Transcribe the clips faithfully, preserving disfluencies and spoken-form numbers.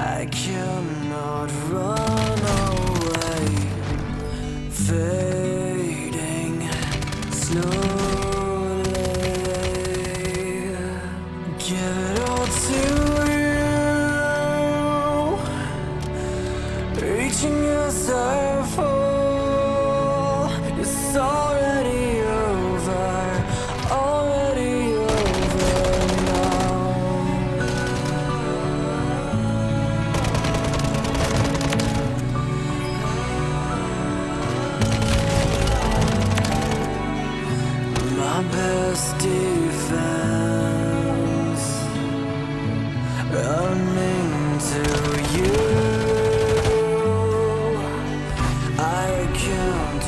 I cannot run away, fading slowly. Give it all to you, reaching as I fall. It's already over, already over now. My best defense, running to you. I can't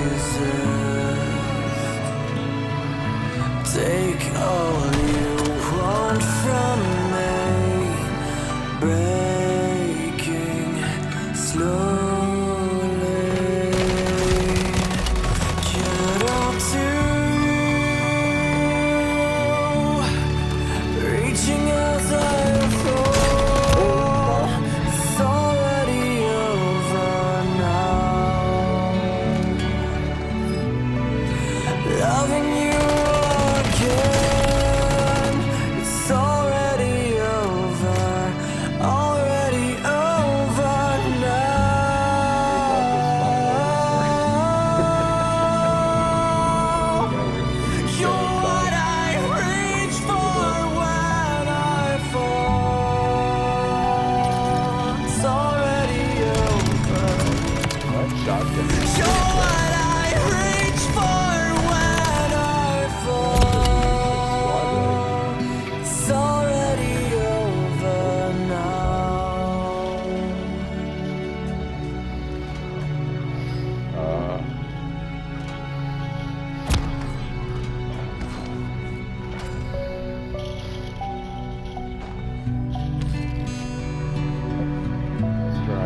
resist. Take all you want from me, breaking slowly. Get up to reaching as I fall. It's already over now. Loving you again. It's already over, already over now. You're what I reach for when I fall. It's already over. You're what I reach for when I fall. It's already over now. Uh, let's try.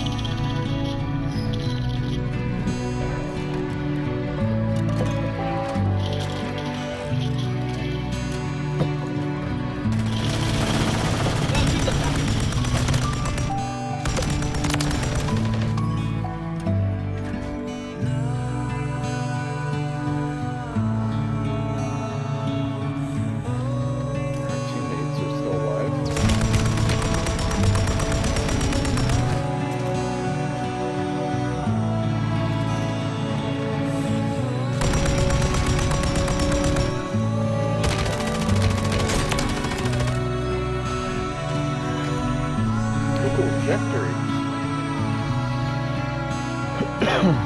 Our teammates are still alive. Look at the trajectory.